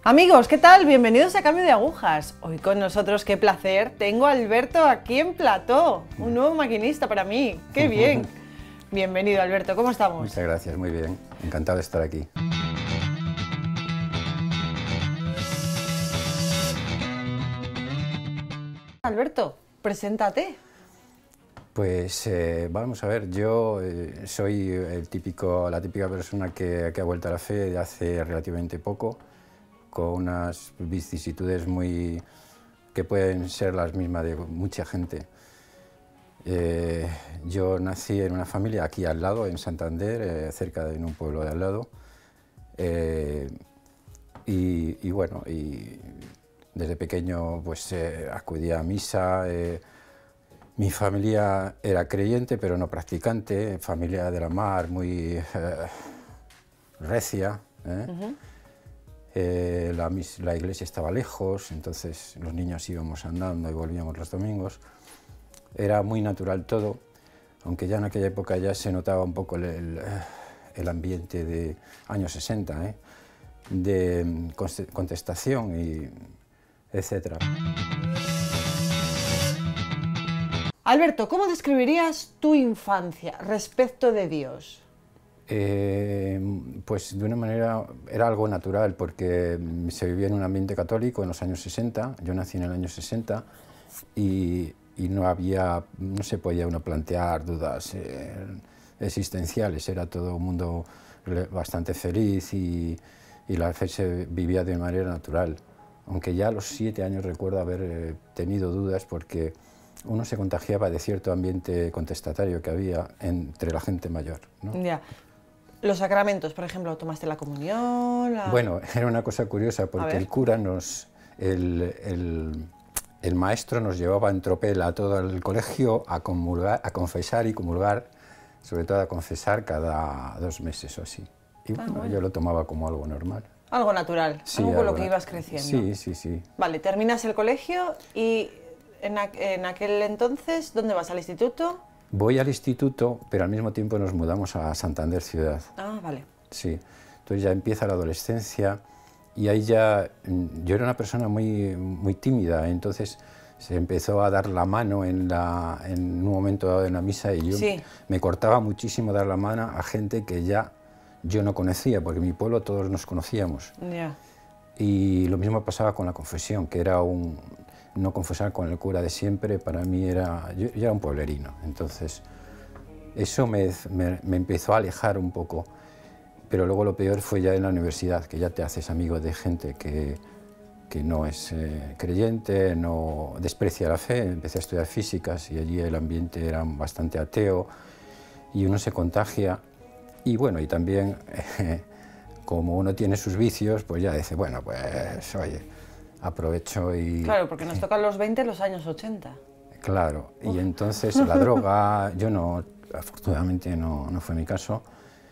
Amigos, ¿qué tal? Bienvenidos a Cambio de Agujas. Hoy con nosotros, qué placer, tengo a Alberto aquí en plató, un nuevo maquinista para mí. ¡Qué bien! Bienvenido, Alberto, ¿cómo estamos? Muchas gracias, muy bien. Encantado de estar aquí. Alberto, preséntate. Pues vamos a ver, yo soy la típica persona que ha vuelto a la fe de hace relativamente poco, con unas vicisitudes que pueden ser las mismas de mucha gente. Yo nací en una familia aquí al lado, en Santander, en un pueblo de al lado, y bueno, desde pequeño pues acudía a misa. Mi familia era creyente, pero no practicante, familia de la mar, muy recia. La iglesia estaba lejos, entonces los niños íbamos andando y volvíamos los domingos. Era muy natural todo, aunque ya en aquella época ya se notaba un poco el ambiente de años 60, de contestación, etc. Alberto, ¿cómo describirías tu infancia respecto de Dios? Pues de una manera era algo natural, porque se vivía en un ambiente católico en los años 60, yo nací en el año 60 y no se podía uno plantear dudas existenciales, era todo un mundo bastante feliz y la fe se vivía de manera natural, aunque ya a los 7 años recuerdo haber tenido dudas porque uno se contagiaba de cierto ambiente contestatario que había entre la gente mayor, ¿no? Ya. Los sacramentos, por ejemplo, ¿tomaste la comunión? Bueno, era una cosa curiosa porque el cura el maestro nos llevaba en tropel a todo el colegio a confesar y comulgar, sobre todo a confesar cada 2 meses o así. Y bueno, yo lo tomaba como algo normal. Algo natural, Sí, algo con lo que ibas creciendo. Sí, sí, sí. Vale, terminas el colegio y en aquel entonces, ¿dónde vas? ¿Al instituto? Voy al instituto, pero al mismo tiempo nos mudamos a Santander ciudad. Ah, vale. Sí, entonces ya empieza la adolescencia y ahí ya, yo era una persona muy tímida, entonces se empezó a dar la mano en un momento dado en la misa y yo me cortaba muchísimo dar la mano a gente que ya yo no conocía, porque en mi pueblo todos nos conocíamos. Yeah. Y lo mismo pasaba con la confesión, que era no confesar con el cura de siempre, para mí yo era un pueblerino, entonces eso me empezó a alejar un poco, pero luego lo peor fue ya en la universidad, que ya te haces amigo de gente que no es creyente, no desprecia la fe. Empecé a estudiar físicas y allí el ambiente era bastante ateo y uno se contagia y bueno, y también como uno tiene sus vicios, pues ya dice, bueno, pues oye, aprovecho y... Claro, porque nos tocan los 20 en los años 80. Claro, y entonces la droga, yo no, afortunadamente no fue mi caso,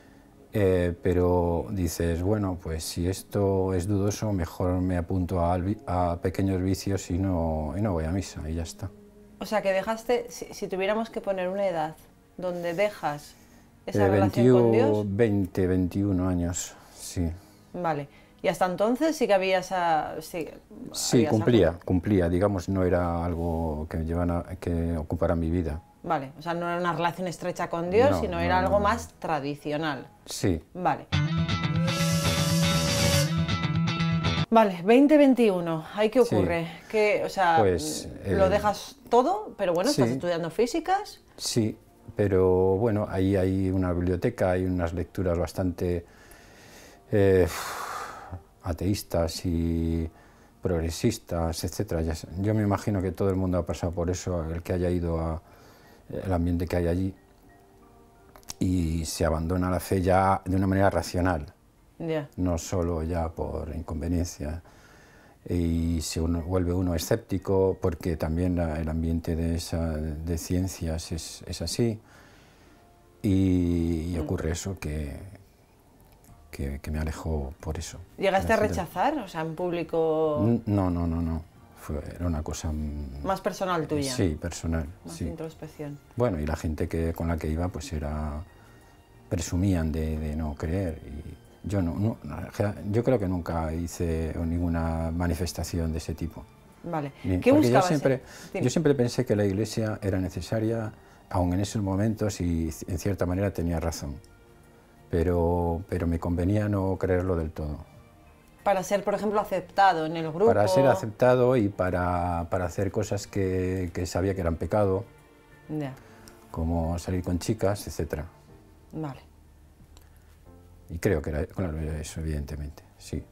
pero dices, bueno, pues si esto es dudoso, mejor me apunto a pequeños vicios y no voy a misa y ya está. O sea, que dejaste, si tuviéramos que poner una edad donde dejas esa relación con Dios... 20, 21 años, sí. Vale. Y hasta entonces sí que había esa... Sí, cumplía, digamos, no era algo que ocupara mi vida. Vale, o sea, no era una relación estrecha con Dios, sino era algo más tradicional. Sí. Vale. Vale, 2021, ¿ahí qué ocurre? Sí. O sea, pues, lo dejas todo, pero bueno, ¿estás estudiando físicas? Sí, pero bueno, ahí hay una biblioteca, hay unas lecturas bastante... ateístas y progresistas, etc. Yo me imagino que todo el mundo ha pasado por eso, el que haya ido al ambiente que hay allí, y se abandona la fe ya de una manera racional, no solo ya por inconveniencia, y vuelve uno escéptico, porque también el ambiente de ciencias es así, y ocurre eso que me alejó por eso. ¿Llegaste a rechazar, o sea, en público? No. Era una cosa... ¿Más personal tuya? Sí, personal. Más introspección. Bueno, y la gente con la que iba, pues presumían de no creer, yo creo que nunca hice ninguna manifestación de ese tipo. Vale. ¿Qué buscabas? Yo siempre pensé que la Iglesia era necesaria, aun en esos momentos, y en cierta manera tenía razón. Pero me convenía no creerlo del todo. Para ser, por ejemplo, aceptado en el grupo. Para ser aceptado y para hacer cosas que sabía que eran pecado, como salir con chicas, etc. Vale. Y creo que era, claro, eso, evidentemente, sí.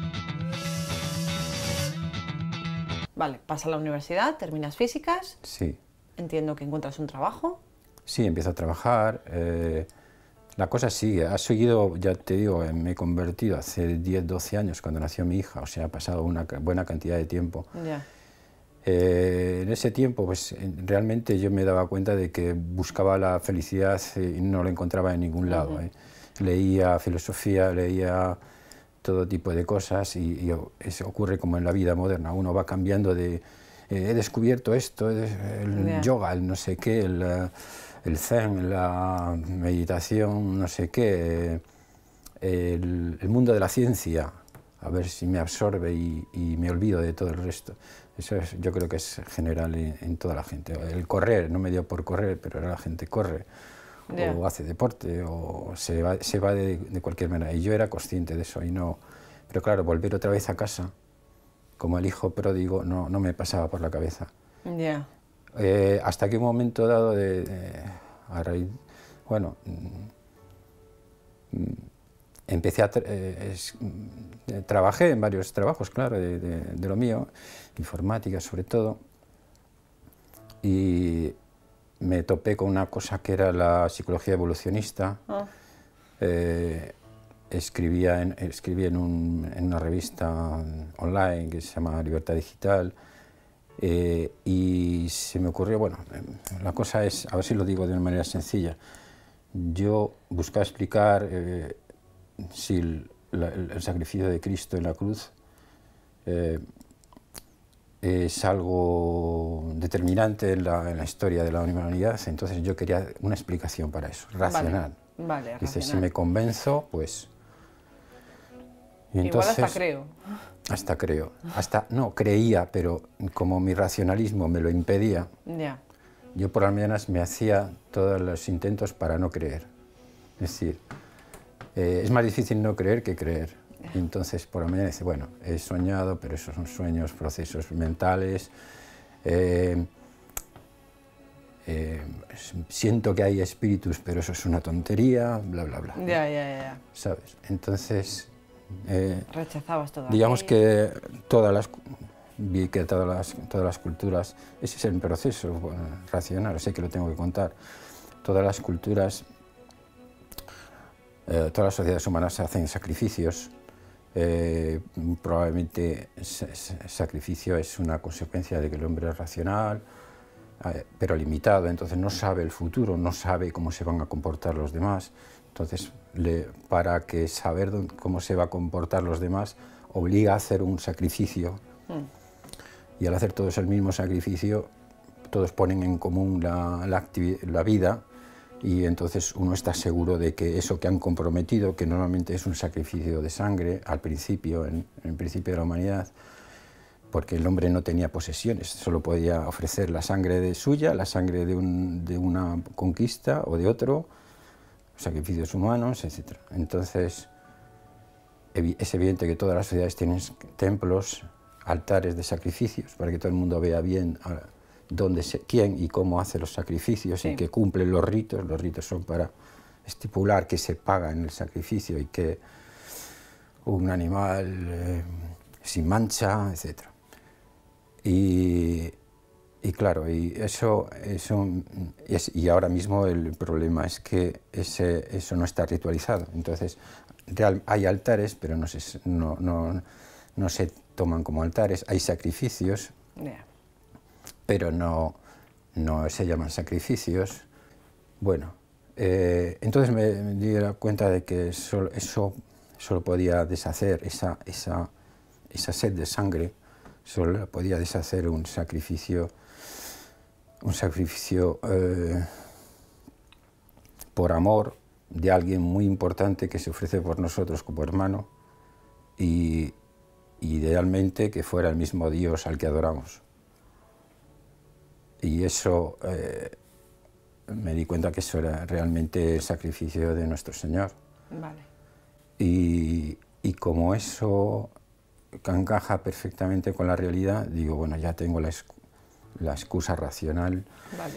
Vale, pasas a la universidad, terminas físicas. Sí. Entiendo que encuentras un trabajo. Sí, empiezo a trabajar. La cosa sigue. Ha seguido, ya te digo, me he convertido hace 10, 12 años cuando nació mi hija, o sea, ha pasado una buena cantidad de tiempo. Ya. En ese tiempo, pues realmente yo me daba cuenta de que buscaba la felicidad y no la encontraba en ningún lado. Leía filosofía, leía todo tipo de cosas y eso ocurre como en la vida moderna. Uno va cambiando de... he descubierto esto, el yoga, el no sé qué, el zen, la meditación, no sé qué, el mundo de la ciencia, a ver si me absorbe y me olvido de todo el resto. Eso yo creo que es general en toda la gente. El correr, no me dio por correr, pero ahora la gente corre, o hace deporte, o se va de cualquier manera. Y yo era consciente de eso, y no... Pero claro, volver otra vez a casa, como el hijo pródigo, no me pasaba por la cabeza. Hasta que un momento dado bueno, trabajé en varios trabajos, claro, de lo mío, informática sobre todo, y me topé con una cosa que era la psicología evolucionista. Escribí en una revista online que se llama Libertad Digital, y se me ocurrió, bueno, la cosa es, a ver si lo digo de una manera sencilla, yo buscaba explicar si el sacrificio de Cristo en la cruz es algo determinante en la historia de la humanidad, entonces yo quería una explicación para eso, racional. Vale, Dice, racional. si me convenzo, pues... Y entonces, igual hasta creo. Hasta creo. No, creía, pero como mi racionalismo me lo impedía, yo por las mañanas me hacía todos los intentos para no creer. Es decir, es más difícil no creer que creer. Y entonces por la mañana dice, bueno, he soñado, pero esos son sueños, procesos mentales. Siento que hay espíritus, pero eso es una tontería, bla, bla, bla. ¿Sabes? Entonces... rechazabas todo. Digamos que vi que todas las culturas, ese es el proceso racional, sé que lo tengo que contar, todas las culturas, todas las sociedades humanas hacen sacrificios, probablemente sacrificio es una consecuencia de que el hombre es racional, pero limitado, entonces no sabe el futuro, no sabe cómo se van a comportar los demás. Entonces, para que saber cómo se va a comportar los demás, obliga a hacer un sacrificio. Y al hacer todos el mismo sacrificio, todos ponen en común la vida, y entonces uno está seguro de que eso que han comprometido, que normalmente es un sacrificio de sangre, al principio, en el principio de la humanidad, porque el hombre no tenía posesiones, solo podía ofrecer la sangre suya, la sangre de una conquista o de otro, sacrificios humanos, etc. Entonces, es evidente que todas las sociedades tienen templos, altares de sacrificios, para que todo el mundo vea bien quién y cómo hace los sacrificios, y que cumplen los ritos. Los ritos son para estipular que se paga en el sacrificio y que un animal sin mancha, etc. Y claro, y ahora mismo el problema es que eso no está ritualizado. Entonces, hay altares, pero no se toman como altares. Hay sacrificios, pero no se llaman sacrificios. Bueno, entonces me di cuenta de que eso solo podía deshacer esa sed de sangre, solo podía deshacer un sacrificio por amor, de alguien muy importante que se ofrece por nosotros como hermano y idealmente que fuera el mismo Dios al que adoramos. Y eso, me di cuenta que eso era realmente el sacrificio de nuestro Señor. Vale. Y como eso encaja perfectamente con la realidad, digo, bueno, ya tengo la excusa racional Vale.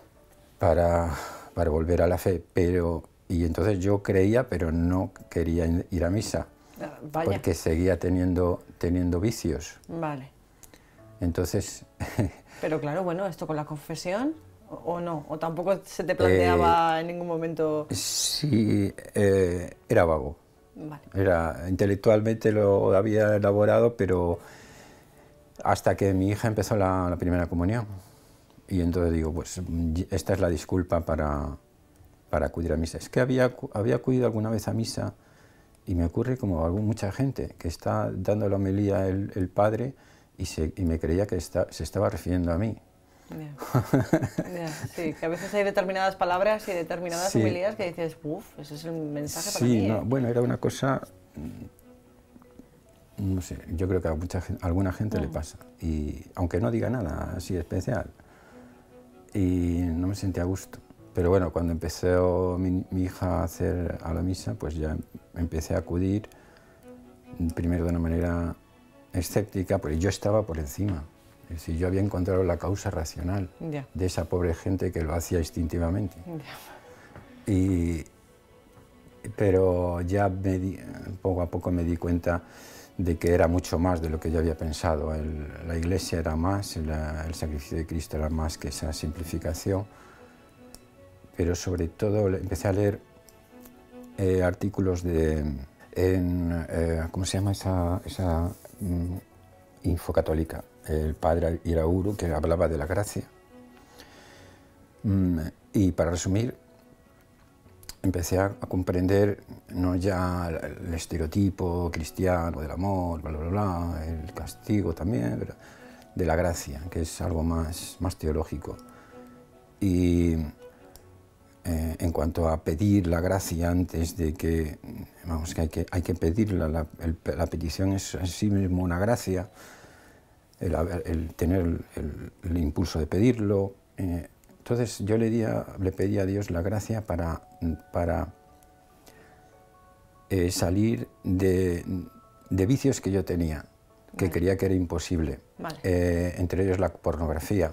para volver a la fe. Y entonces yo creía, pero no quería ir a misa, Vaya. porque seguía teniendo vicios. Vale. Entonces... Pero claro, bueno, ¿esto con la confesión o no? ¿O tampoco se te planteaba en ningún momento? Sí, era vago. Vale. Intelectualmente lo había elaborado, pero hasta que mi hija empezó la primera comunión. Y entonces digo, pues esta es la disculpa para acudir a misa. Es que había acudido alguna vez a misa y me ocurre como mucha gente, que está dando la homilía el padre y me creía que se estaba refiriendo a mí. Yeah. Sí, que a veces hay determinadas palabras y determinadas homilías que dices, uff, ese es el mensaje para mí. No, bueno, era una cosa, no sé, yo creo que a alguna gente le pasa, y aunque no diga nada así especial, y no me sentía a gusto. Pero bueno, cuando empezó mi hija a la misa, pues ya empecé a acudir, primero de una manera escéptica, porque yo estaba por encima. Es decir, yo había encontrado la causa racional de esa pobre gente que lo hacía instintivamente. Pero ya poco a poco me di cuenta de que era mucho más de lo que yo había pensado. La Iglesia era más, el sacrificio de Cristo era más que esa simplificación. Pero sobre todo empecé a leer artículos ¿cómo se llama esa info católica? El padre Irahuru, que hablaba de la gracia. Y para resumir, empecé a comprender no ya el estereotipo cristiano del amor, bla, bla, bla, el castigo también, pero de la gracia, que es algo más teológico. Y en cuanto a pedir la gracia antes de que, vamos, que hay que pedirla, la petición es en sí mismo una gracia, el tener el impulso de pedirlo. Entonces yo le pedí a Dios la gracia para salir de vicios que yo tenía, que creía que era imposible, entre ellos la pornografía.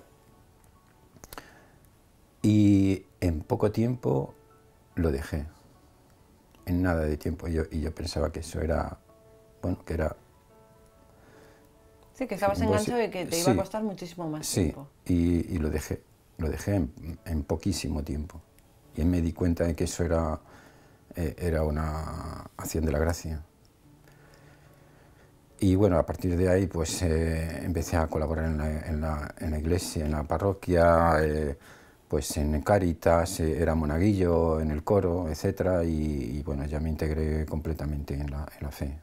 Y en poco tiempo lo dejé, en nada de tiempo, y yo pensaba que eso era, bueno, que era... Sí, que estabas enganchado y que te iba a costar muchísimo más tiempo. Sí, y lo dejé en poquísimo tiempo. Y me di cuenta de que eso era una acción de la gracia. Y bueno, a partir de ahí pues empecé a colaborar en la iglesia, en la parroquia, pues en Cáritas, era monaguillo, en el coro, etc. Y bueno, ya me integré completamente en la fe.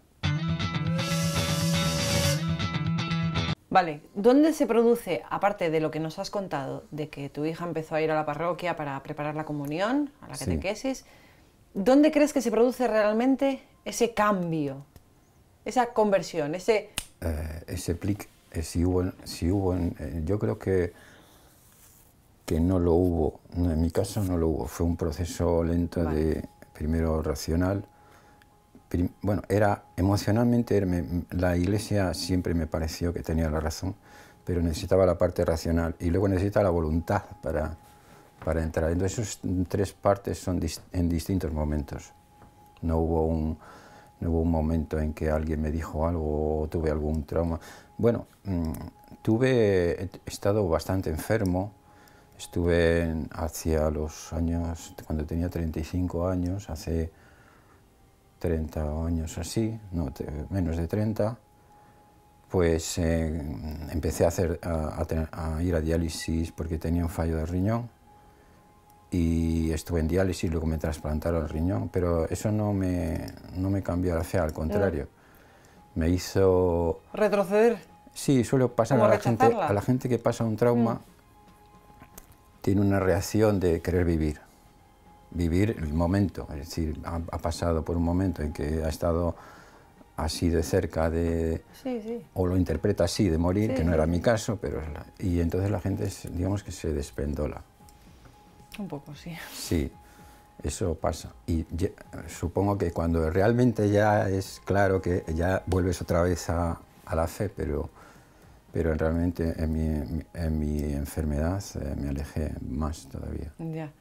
Vale, ¿dónde se produce, aparte de lo que nos has contado, de que tu hija empezó a ir a la parroquia para preparar la comunión, a la catequesis, ¿dónde crees que se produce realmente ese cambio, esa conversión, ese clic? Si hubo, yo creo que no lo hubo, en mi caso no lo hubo, fue un proceso lento primero racional. Bueno, emocionalmente la Iglesia siempre me pareció que tenía la razón, pero necesitaba la parte racional y luego necesita la voluntad para entrar. Entonces esas tres partes son en distintos momentos. No hubo un momento en que alguien me dijo algo o tuve algún trauma. Bueno, he estado bastante enfermo. Estuve hacia los años, cuando tenía 35 años, hace 30 años así, no, menos de 30, pues empecé a ir a diálisis porque tenía un fallo de riñón y estuve en diálisis, luego me trasplantaron el riñón, pero eso no me cambió la fe, al contrario, me hizo... ¿Retroceder? Sí, suele pasar a la gente que pasa un trauma, tiene una reacción de querer vivir. vivir el momento, es decir, ha pasado por un momento en que ha estado así de cerca de, Sí, sí. o lo interpreta así, de morir, Sí, que no sí. era mi caso, pero y entonces la gente, digamos que se despendola. Un poco, sí. Sí, eso pasa. Y supongo que cuando realmente ya es claro que ya vuelves otra vez a la fe, pero realmente en mi enfermedad me alejé más todavía. Ya.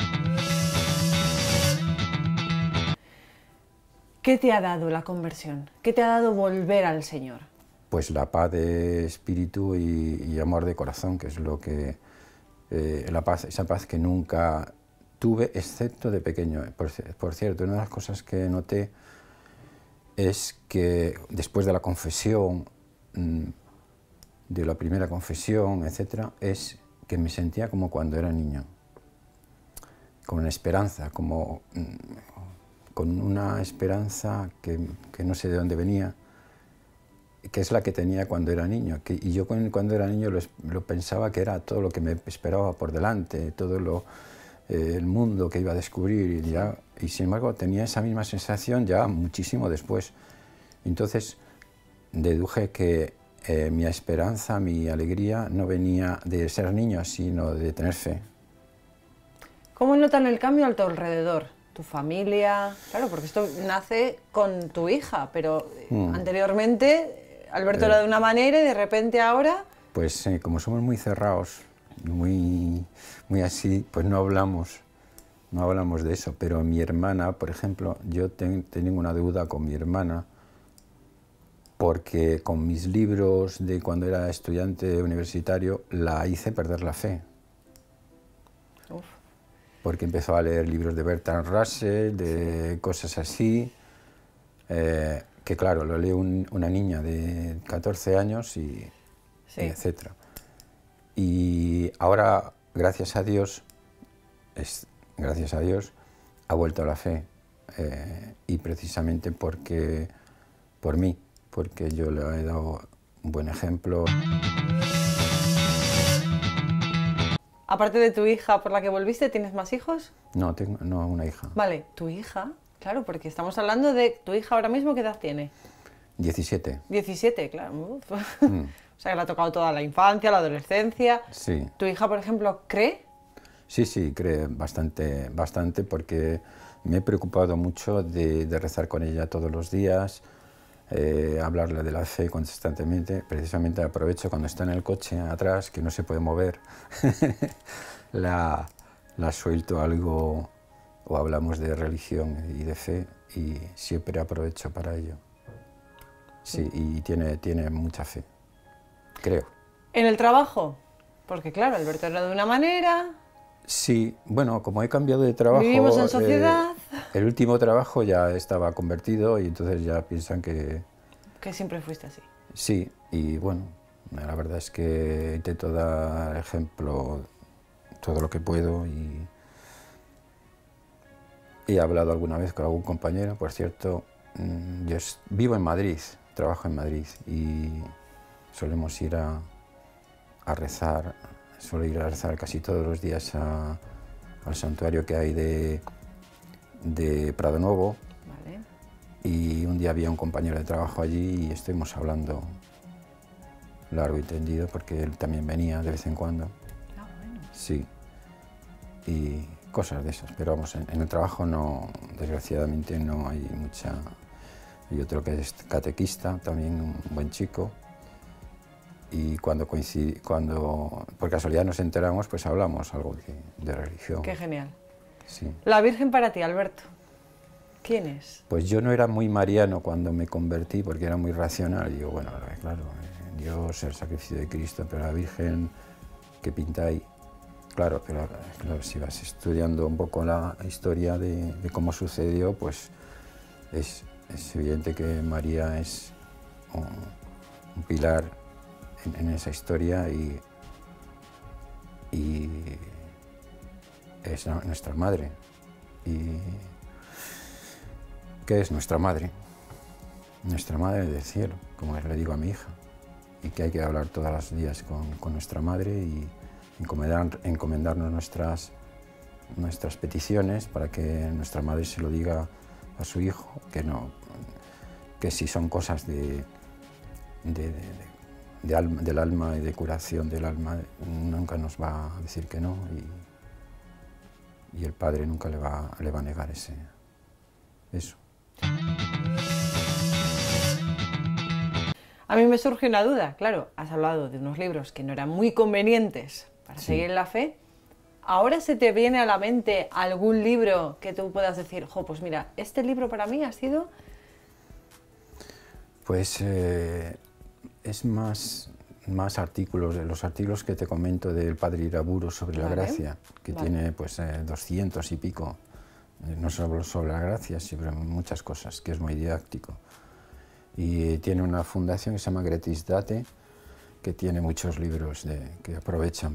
¿Qué te ha dado la conversión? ¿Qué te ha dado volver al Señor? Pues la paz de espíritu y amor de corazón, que es lo que la paz, esa paz que nunca tuve, excepto de pequeño. Por cierto, una de las cosas que noté es que después de la confesión, de la primera confesión, etcétera, es que me sentía como cuando era niño, con una esperanza, como con una esperanza que no sé de dónde venía, que es la que tenía cuando era niño. Y yo cuando era niño lo pensaba que era todo lo que me esperaba por delante, todo el mundo que iba a descubrir, y sin embargo tenía esa misma sensación ya muchísimo después. Entonces deduje que mi esperanza, mi alegría no venía de ser niño, sino de tener fe. ¿Cómo notan el cambio a tu alrededor? ¿Tu familia? Claro, porque esto nace con tu hija, pero anteriormente Alberto era de una manera y de repente ahora... Pues como somos muy cerrados, muy así, pues no hablamos de eso. Pero mi hermana, por ejemplo, yo tengo una deuda con mi hermana, porque con mis libros de cuando era estudiante universitario la hice perder la fe. Uf. Porque empezó a leer libros de Bertrand Russell, de cosas así, que claro, lo lee una niña de 14 años y etcétera. Y ahora, gracias a Dios, ha vuelto a la fe, y precisamente por mí, porque yo le he dado un buen ejemplo. Aparte de tu hija por la que volviste, ¿tienes más hijos? No, tengo una hija. Vale, tu hija, claro, porque estamos hablando de tu hija ahora mismo, ¿qué edad tiene? 17. 17, claro. Uf. O sea, que le ha tocado toda la infancia, la adolescencia. Sí. ¿Tu hija, por ejemplo, cree? Sí, cree bastante, porque me he preocupado mucho de rezar con ella todos los días, hablarle de la fe constantemente. Precisamente aprovecho cuando está en el coche atrás, que no se puede mover, la suelto algo o hablamos de religión y de fe, y siempre aprovecho para ello. Sí, y tiene mucha fe, creo. ¿En el trabajo? Porque claro, Alberto era de una manera... Sí, bueno, como he cambiado de trabajo... Vivimos en sociedad... el último trabajo ya estaba convertido y entonces ya piensan que... Que siempre fuiste así. Sí, y bueno, la verdad es que intento dar ejemplo todo lo que puedo, y he hablado alguna vez con algún compañero. Por cierto, yo vivo en Madrid, trabajo en Madrid, y solemos ir a rezar. Suelo ir a rezar casi todos los días al santuario que hay de Prado Novo. Vale. Y un día había un compañero de trabajo allí y estuvimos hablando largo y tendido, porque él también venía de vez en cuando. Ah, bueno. Sí, y cosas de esas. Pero vamos, en el trabajo no, desgraciadamente no hay mucha... Hay otro que es catequista, también un buen chico. Y cuando por casualidad nos enteramos, pues hablamos algo de religión. Qué genial. Sí. La Virgen para ti, Alberto, ¿quién es? Pues yo no era muy mariano cuando me convertí, porque era muy racional. Y digo, bueno, claro, Dios, el sacrificio de Cristo, pero la Virgen, ¿qué pinta ahí? Claro, pero claro, si vas estudiando un poco la historia de cómo sucedió, pues es evidente que María es un pilar en esa historia, y es nuestra madre. ¿Y qué es nuestra madre? Nuestra madre del cielo, como le digo a mi hija, y que hay que hablar todos los días con nuestra madre y encomendarnos nuestras peticiones para que nuestra madre se lo diga a su hijo, que si son cosas del alma y de curación del alma, nunca nos va a decir que no, y el padre nunca le va a negar eso. A mí me surge una duda, claro, has hablado de unos libros que no eran muy convenientes para seguir en la fe. ¿Ahora se te viene a la mente algún libro que tú puedas decir, jo, pues mira, este libro para mí ha sido...? Pues es más artículos, los artículos que te comento del padre Iraburu sobre la gracia, que tiene pues 200 y pico, no solo sobre la gracia, sino sobre muchas cosas, que es muy didáctico. Y tiene una fundación que se llama Gretis Date, que tiene muchos libros que aprovechan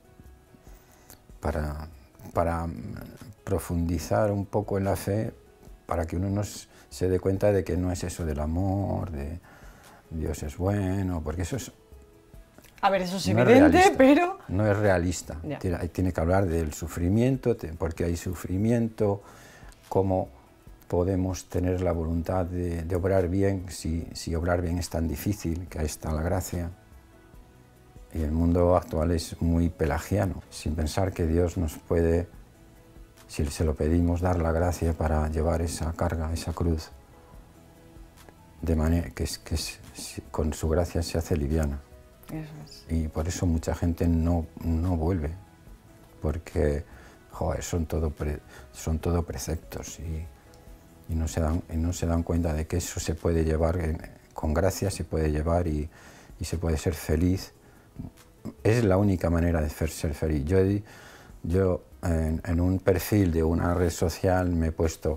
para profundizar un poco en la fe, para que uno se dé cuenta de que no es eso del amor, de Dios es bueno, porque eso es... A ver, eso es evidente, pero... No es realista. Tiene que hablar del sufrimiento, porque hay sufrimiento, cómo podemos tener la voluntad de obrar bien, si obrar bien es tan difícil, que ahí está la gracia. Y el mundo actual es muy pelagiano, sin pensar que Dios nos puede, si se lo pedimos, dar la gracia para llevar esa carga, esa cruz, de manera que con su gracia se hace liviana. Eso es. Y por eso mucha gente no vuelve, porque joder, son todo preceptos y no se dan cuenta de que eso se puede llevar, con gracia se puede llevar y se puede ser feliz. Es la única manera de ser feliz. Yo en un perfil de una red social me he puesto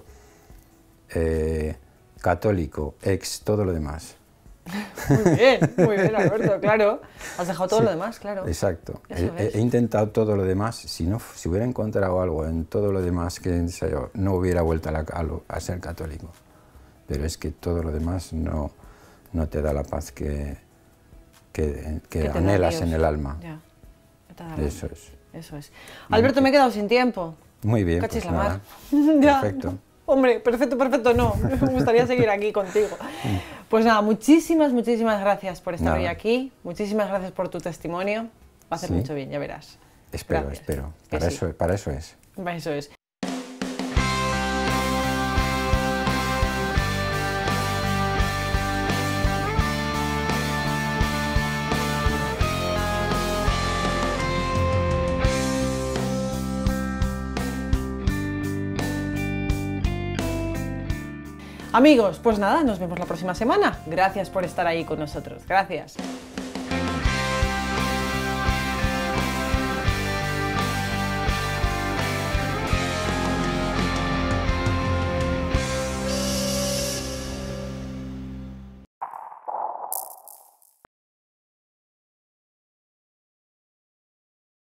católico, ex, todo lo demás. Muy bien, Alberto, claro. Has dejado todo lo demás, claro. Exacto. He intentado todo lo demás. Si hubiera encontrado algo en todo lo demás que yo, no hubiera vuelto a ser católico. Pero es que todo lo demás no te da la paz que anhelas en el alma. Ya. Eso es. Eso es. Alberto, me he quedado sin tiempo. Muy bien, Cachis pues la mar. nada. Perfecto. Hombre, perfecto, no. Me gustaría seguir aquí contigo. Pues nada, muchísimas gracias por estar hoy aquí. Muchísimas gracias por tu testimonio. Va a hacer mucho bien, ya verás. Espero. Para eso es. Eso es. Amigos, pues nada, nos vemos la próxima semana. Gracias por estar ahí con nosotros. Gracias.